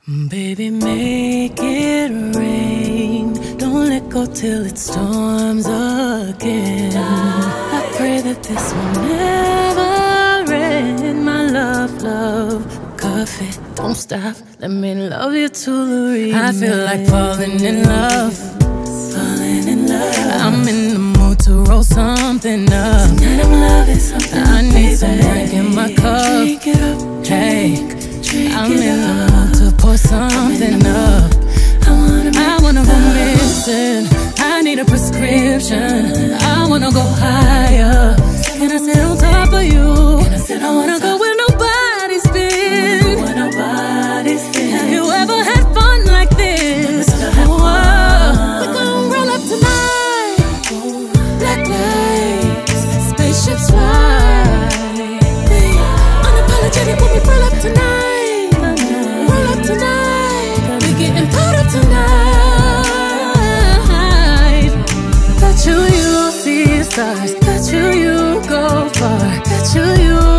Baby, make it rain. Don't let go till it storms again. I pray that this will never end. My love, love, coffee, don't stop. Let me love you to the reason. I feel like falling in love. Falling in love. I'm in the mood to roll something up. Tonight I'm loving something. I need some drink in my cup. Drink it up, drink. I'm in the mood to pour something up. I wanna go missing. I need a prescription. I wanna go higher. Can I sit on top of you? I wanna go where nobody's been. Have you ever had fun like this? Whoa. We gon' roll up tonight. Black lights, spaceships fly. Unapologetic when we roll up tonight. We getting caught up tonight. Got you, you see stars. Got you, you go far. Got you, you